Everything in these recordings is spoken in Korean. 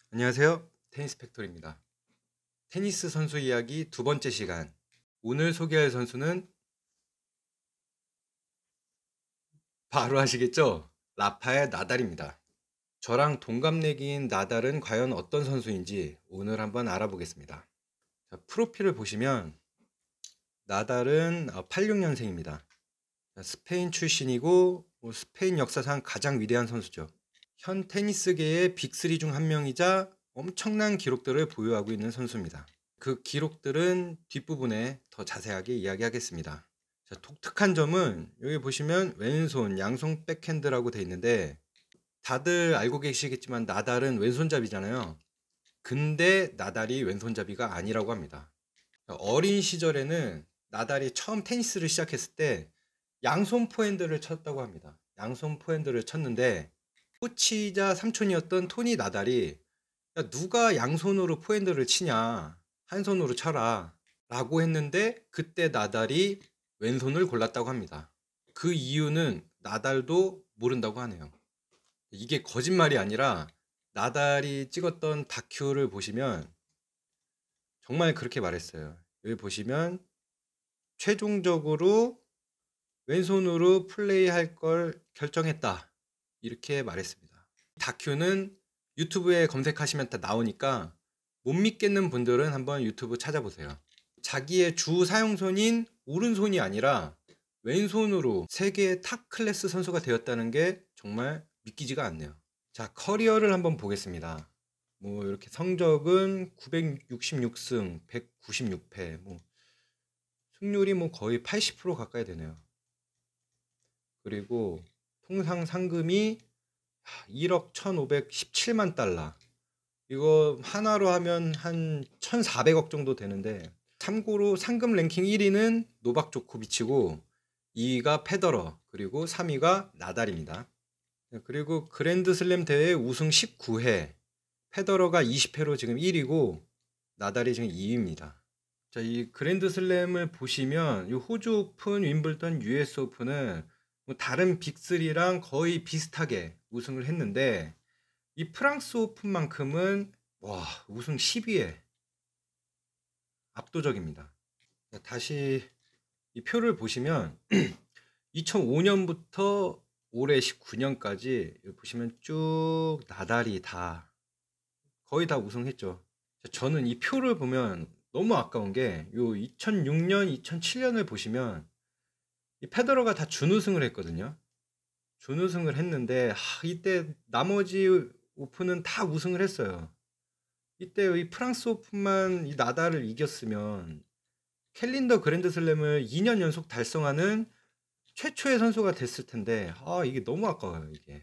안녕하세요. 테니스 팩토리입니다. 테니스 선수 이야기 두 번째 시간. 오늘 소개할 선수는 바로 아시겠죠? 라파엘 나달입니다. 저랑 동갑내기인 나달은 과연 어떤 선수인지 오늘 한번 알아보겠습니다. 자, 프로필을 보시면 나달은 86년생입니다. 스페인 출신이고 스페인 역사상 가장 위대한 선수죠. 현 테니스계의 빅3 중 한 명이자 엄청난 기록들을 보유하고 있는 선수입니다. 그 기록들은 뒷부분에 더 자세하게 이야기하겠습니다. 자, 독특한 점은 여기 보시면 왼손, 양손 백핸드라고 되어 있는데 다들 알고 계시겠지만 나달은 왼손잡이잖아요. 근데 나달이 왼손잡이가 아니라고 합니다. 어린 시절에는 나달이 처음 테니스를 시작했을 때 양손 포핸드를 쳤다고 합니다. 양손 포핸드를 쳤는데 코치이자 삼촌이었던 토니 나달이 야, 누가 양손으로 포핸드를 치냐, 한 손으로 쳐라 라고 했는데 그때 나달이 왼손을 골랐다고 합니다. 그 이유는 나달도 모른다고 하네요. 이게 거짓말이 아니라 나달이 찍었던 다큐를 보시면 정말 그렇게 말했어요. 여기 보시면 최종적으로 왼손으로 플레이할 걸 결정했다 이렇게 말했습니다. 다큐는 유튜브에 검색하시면 다 나오니까 못 믿겠는 분들은 한번 유튜브 찾아보세요. 자기의 주 사용손인 오른손이 아니라 왼손으로 세계 탑 클래스 선수가 되었다는 게 정말 믿기지가 않네요. 자, 커리어를 한번 보겠습니다. 뭐 이렇게 성적은 966승, 196패, 뭐 승률이 뭐 거의 80% 가까이 되네요. 그리고 통상 상금이 1억 1,517만 달러. 이거 하나로 하면 한 1,400억 정도 되는데 참고로 상금 랭킹 1위는 노박 조코비치고 2위가 페더러 그리고 3위가 나달입니다. 그리고 그랜드슬램 대회 우승 19회, 페더러가 20회로 지금 1위고 나달이 지금 2위입니다. 자, 이 그랜드슬램을 보시면 이 호주 오픈, 윈블던, US 오픈은 뭐 다른 빅3랑 거의 비슷하게 우승을 했는데 이 프랑스 오픈만큼은 와, 우승 10위에 압도적입니다. 자, 다시 이 표를 보시면 2005년부터 올해 19년까지 보시면 쭉 나달이 다 거의 다 우승했죠. 자, 저는 이 표를 보면 너무 아까운 게 요 2006년, 2007년을 보시면 이 페더러가 다 준우승을 했거든요. 준우승을 했는데 이때 나머지 오픈은 다 우승을 했어요. 이때 이 프랑스 오픈만 이 나달을 이겼으면 캘린더 그랜드슬램을 2년 연속 달성하는 최초의 선수가 됐을 텐데 이게 너무 아까워요 이게.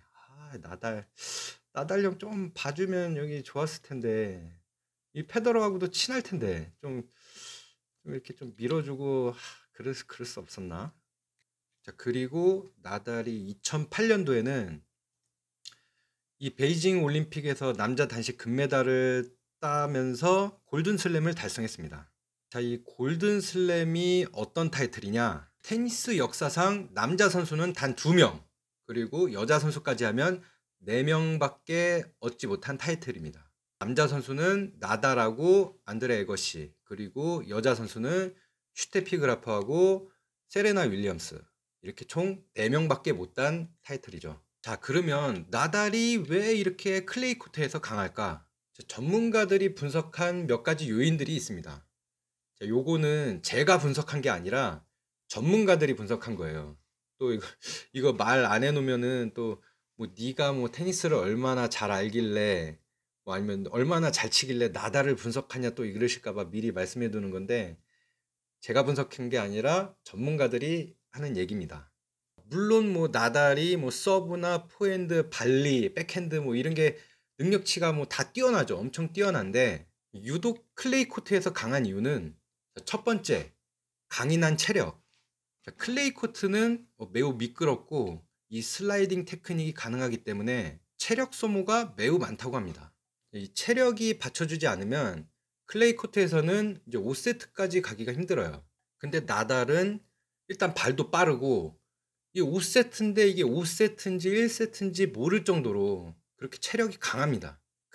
나달 형 좀 봐주면 여기 좋았을 텐데 이 페더러하고도 친할 텐데 좀 이렇게 좀 밀어주고 그럴 수 없었나? 자, 그리고 나달이 2008년도에는 이 베이징 올림픽에서 남자 단식 금메달을 따면서 골든슬램을 달성했습니다. 자, 이 골든슬램이 어떤 타이틀이냐? 테니스 역사상 남자 선수는 단 2명, 그리고 여자 선수까지 하면 4명밖에 얻지 못한 타이틀입니다. 남자 선수는 나달하고 안드레 에거시, 그리고 여자 선수는 슈테피 그라프하고 세레나 윌리엄스, 이렇게 총 4명밖에 못 딴 타이틀이죠. 자, 그러면 나달이 왜 이렇게 클레이 코트에서 강할까? 전문가들이 분석한 몇 가지 요인들이 있습니다. 자, 요거는 제가 분석한 게 아니라 전문가들이 분석한 거예요. 또 이거 말 안 해놓으면은 또 뭐 네가 뭐 테니스를 얼마나 잘 알길래 뭐 아니면 얼마나 잘 치길래 나달을 분석하냐 또 이러실까봐 미리 말씀해 두는 건데 제가 분석한 게 아니라 전문가들이 하는 얘기입니다. 물론 뭐 나달이 뭐 서브나 포핸드, 발리, 백핸드 뭐 이런 게 능력치가 뭐 다 뛰어나죠. 엄청 뛰어난데 유독 클레이 코트에서 강한 이유는 첫 번째, 강인한 체력. 클레이 코트는 매우 미끄럽고 이 슬라이딩 테크닉이 가능하기 때문에 체력 소모가 매우 많다고 합니다. 이 체력이 받쳐주지 않으면 클레이 코트에서는 이제 5세트까지 가기가 힘들어요. 근데 나달은 일단 발도 빠르고 이게 5세트인데 이게 5세트인지 1세트인지 모를 정도로 그렇게 체력이 강합니다.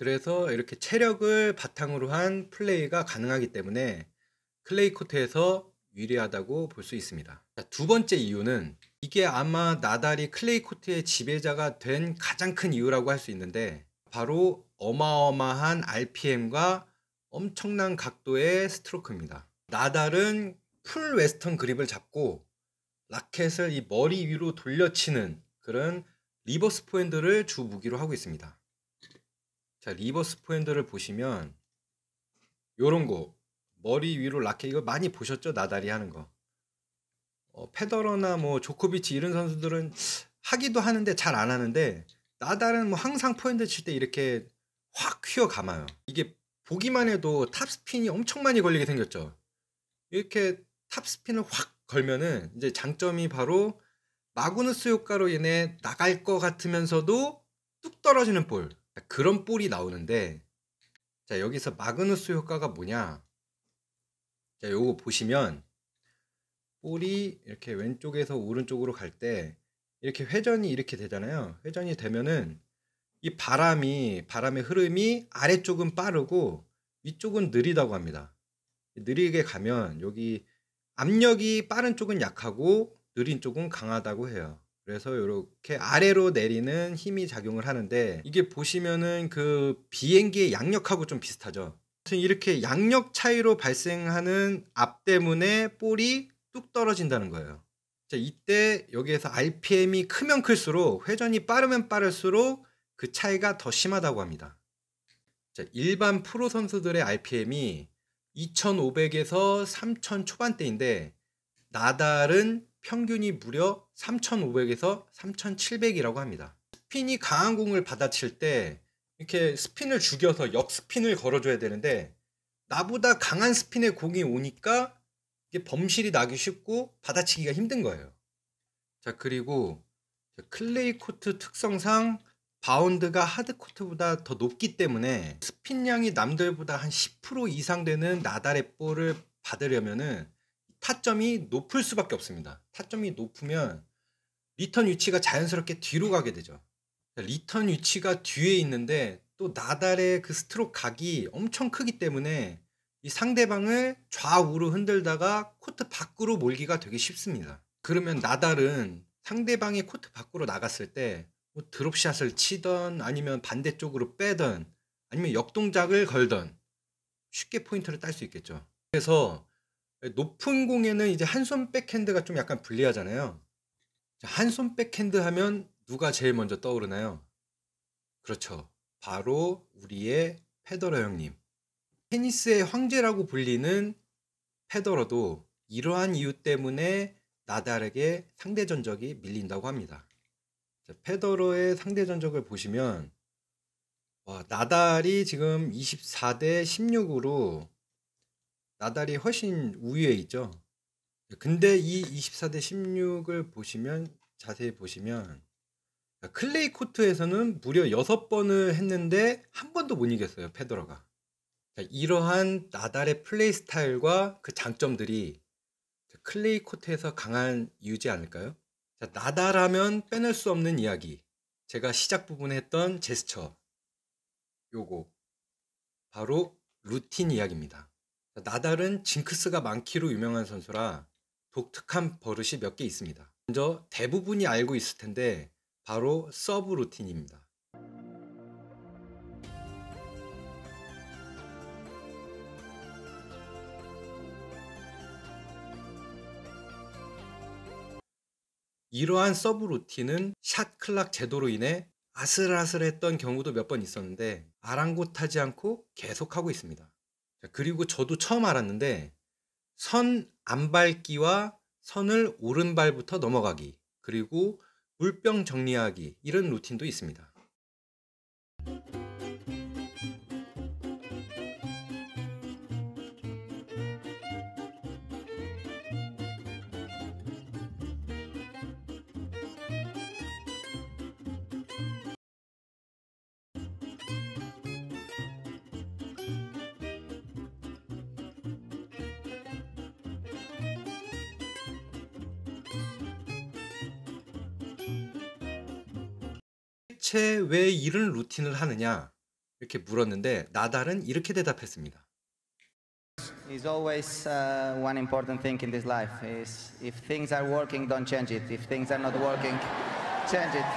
그래서 이렇게 체력을 바탕으로 한 플레이가 가능하기 때문에 클레이 코트에서 유리하다고 볼 수 있습니다. 자, 두 번째 이유는 이게 아마 나달이 클레이 코트의 지배자가 된 가장 큰 이유라고 할 수 있는데, 바로 어마어마한 RPM과 엄청난 각도의 스트로크입니다. 나달은 풀 웨스턴 그립을 잡고 라켓을 이 머리 위로 돌려치는 그런 리버스 포핸드를 주 무기로 하고 있습니다. 자, 리버스 포핸드를 보시면 요런 거 머리 위로 라켓, 이거 많이 보셨죠? 나달이 하는 거. 페더러나 뭐 조코비치 이런 선수들은 하기도 하는데 잘 안 하는데, 나달은 뭐 항상 포핸드 칠 때 이렇게 확 휘어 감아요. 이게 보기만 해도 탑스핀이 엄청 많이 걸리게 생겼죠. 이렇게 탑스핀을 확 걸면은 이제 장점이 바로 마그누스 효과로 인해 나갈 것 같으면서도 뚝 떨어지는 볼, 그런 볼이 나오는데, 자, 여기서 마그누스 효과가 뭐냐. 자, 요거 보시면 볼이 이렇게 왼쪽에서 오른쪽으로 갈 때 이렇게 회전이 이렇게 되잖아요. 회전이 되면은 이 바람의 흐름이 아래쪽은 빠르고 위쪽은 느리다고 합니다. 느리게 가면 여기 압력이 빠른 쪽은 약하고 느린 쪽은 강하다고 해요. 그래서 이렇게 아래로 내리는 힘이 작용을 하는데, 이게 보시면은 그 비행기의 양력하고 좀 비슷하죠. 아무튼 이렇게 양력 차이로 발생하는 압 때문에 볼이 뚝 떨어진다는 거예요. 자, 이때 여기에서 RPM이 크면 클수록, 회전이 빠르면 빠를수록 그 차이가 더 심하다고 합니다. 자, 일반 프로 선수들의 RPM이 2500에서 3000 초반대인데 나달은 평균이 무려 3500에서 3700이라고 합니다. 스핀이 강한 공을 받아칠 때 이렇게 스핀을 죽여서 역스핀을 걸어줘야 되는데, 나보다 강한 스핀의 공이 오니까 이게 범실이 나기 쉽고 받아치기가 힘든 거예요. 자, 그리고 클레이 코트 특성상 바운드가 하드 코트보다 더 높기 때문에 스핀량이 남들보다 한 10% 이상 되는 나달의 볼을 받으려면은 타점이 높을 수밖에 없습니다. 타점이 높으면 리턴 위치가 자연스럽게 뒤로 가게 되죠. 리턴 위치가 뒤에 있는데 또 나달의 그 스트로크 각이 엄청 크기 때문에 이 상대방을 좌우로 흔들다가 코트 밖으로 몰기가 되게 쉽습니다. 그러면 나달은 상대방이 코트 밖으로 나갔을 때 뭐 드롭샷을 치던 아니면 반대쪽으로 빼던 아니면 역동작을 걸던 쉽게 포인트를 딸 수 있겠죠. 그래서 높은 공에는 이제 한손 백핸드가 좀 약간 불리하잖아요. 한손 백핸드 하면 누가 제일 먼저 떠오르나요? 그렇죠. 바로 우리의 페더러 형님. 테니스의 황제라고 불리는 페더러도 이러한 이유 때문에 나달에게 상대 전적이 밀린다고 합니다. 자, 페더러의 상대 전적을 보시면 나달이 지금 24대 16으로 나달이 훨씬 우위에 있죠. 근데 이 24대 16을 보시면, 자세히 보시면 클레이 코트에서는 무려 6번을 했는데 한 번도 못 이겼어요, 페더러가. 자, 이러한 나달의 플레이 스타일과 그 장점들이 클레이 코트에서 강한 이유지 않을까요? 자, 나달하면 빼놓을 수 없는 이야기, 제가 시작 부분에 했던 제스처, 요거 바로 루틴 이야기입니다. 자, 나달은 징크스가 많기로 유명한 선수라 독특한 버릇이 몇 개 있습니다. 먼저 대부분이 알고 있을 텐데 바로 서브 루틴입니다. 이러한 서브 루틴은 샷 클락 제도로 인해 아슬아슬했던 경우도 몇 번 있었는데 아랑곳하지 않고 계속하고 있습니다. 자, 그리고 저도 처음 알았는데 선 안밟기와 선을 오른발부터 넘어가기, 그리고 물병 정리하기, 이런 루틴도 있습니다. 대체 왜 이런 루틴을 하느냐? 이렇게 물었는데 나달은 이렇게 대답했습니다. Is always one important thing in this life is if things are working, don't change it. If things are not working, change it.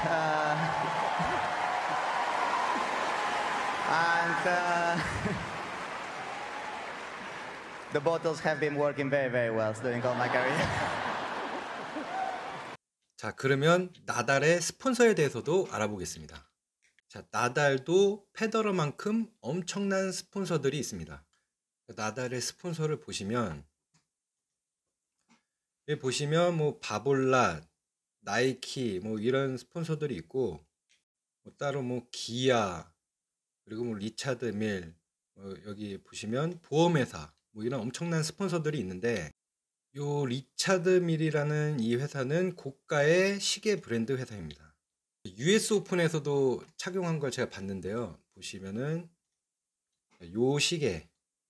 And the bottles have been working very, very well during all my career. 자, 그러면 나달의 스폰서에 대해서도 알아보겠습니다. 자, 나달도 페더러만큼 엄청난 스폰서들이 있습니다. 나달의 스폰서를 보시면 여기 보시면 뭐 바볼랏, 나이키 뭐 이런 스폰서들이 있고 뭐 따로 뭐 기아 그리고 뭐 리차드 밀 여기 보시면 보험회사 뭐 이런 엄청난 스폰서들이 있는데 요 리차드 밀이라는 이 회사는 고가의 시계 브랜드 회사입니다. US 오픈에서도 착용한 걸 제가 봤는데요. 보시면은 요 시계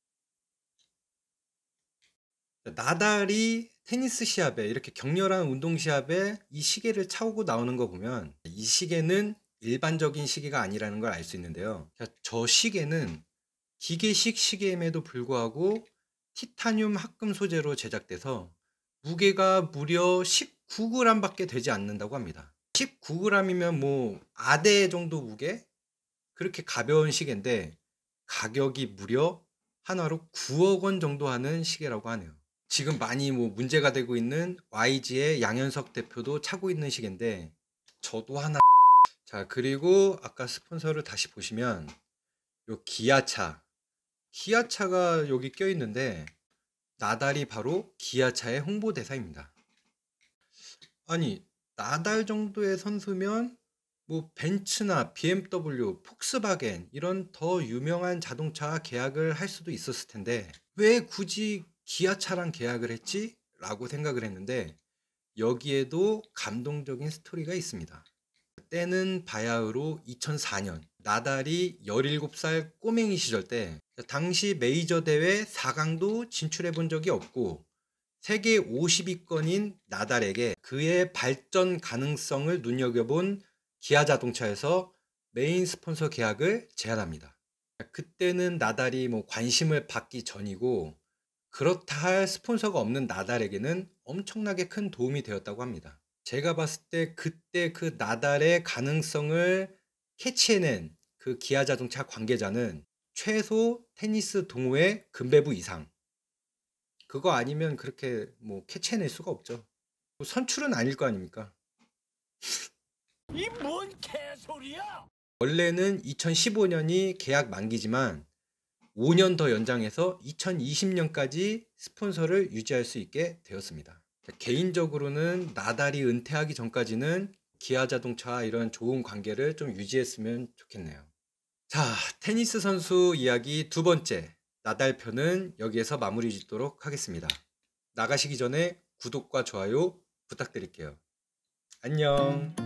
나달이 테니스 시합에 이렇게 격렬한 운동 시합에 이 시계를 차고 나오는 거 보면 이 시계는 일반적인 시계가 아니라는 걸 알 수 있는데요. 저 시계는 기계식 시계임에도 불구하고 티타늄 합금 소재로 제작돼서 무게가 무려 19g 밖에 되지 않는다고 합니다. 19g이면 뭐 아대 정도 무게? 그렇게 가벼운 시계인데 가격이 무려 하나로 9억 원 정도 하는 시계라고 하네요. 지금 많이 뭐 문제가 되고 있는 YG의 양현석 대표도 차고 있는 시계인데 저도 하나. 자, 그리고 아까 스폰서를 다시 보시면 요 기아차가 여기 껴 있는데 나달이 바로 기아차의 홍보대사입니다. 아니 나달 정도의 선수면 뭐 벤츠나 BMW, 폭스바겐 이런 더 유명한 자동차 계약을 할 수도 있었을 텐데 왜 굳이 기아차랑 계약을 했지? 라고 생각을 했는데 여기에도 감동적인 스토리가 있습니다. 때는 바야흐로 2004년 나달이 17살 꼬맹이 시절 때 당시 메이저 대회 4강도 진출해 본 적이 없고 세계 50위권인 나달에게 그의 발전 가능성을 눈여겨본 기아자동차에서 메인 스폰서 계약을 제안합니다. 그때는 나달이 뭐 관심을 받기 전이고 그렇다 할 스폰서가 없는 나달에게는 엄청나게 큰 도움이 되었다고 합니다. 제가 봤을 때 그때 그 나달의 가능성을 캐치해낸 그 기아자동차 관계자는 최소 테니스 동호회 금배부 이상 그거 아니면 그렇게 뭐 캐치해낼 수가 없죠. 뭐 선출은 아닐 거 아닙니까? 이 뭔 개소리야? 원래는 2015년이 계약 만기지만 5년 더 연장해서 2020년까지 스폰서를 유지할 수 있게 되었습니다. 개인적으로는 나달이 은퇴하기 전까지는 기아자동차와 이런 좋은 관계를 좀 유지했으면 좋겠네요. 자, 테니스 선수 이야기 두 번째 나달 편은 여기에서 마무리 짓도록 하겠습니다. 나가시기 전에 구독과 좋아요 부탁드릴게요. 안녕.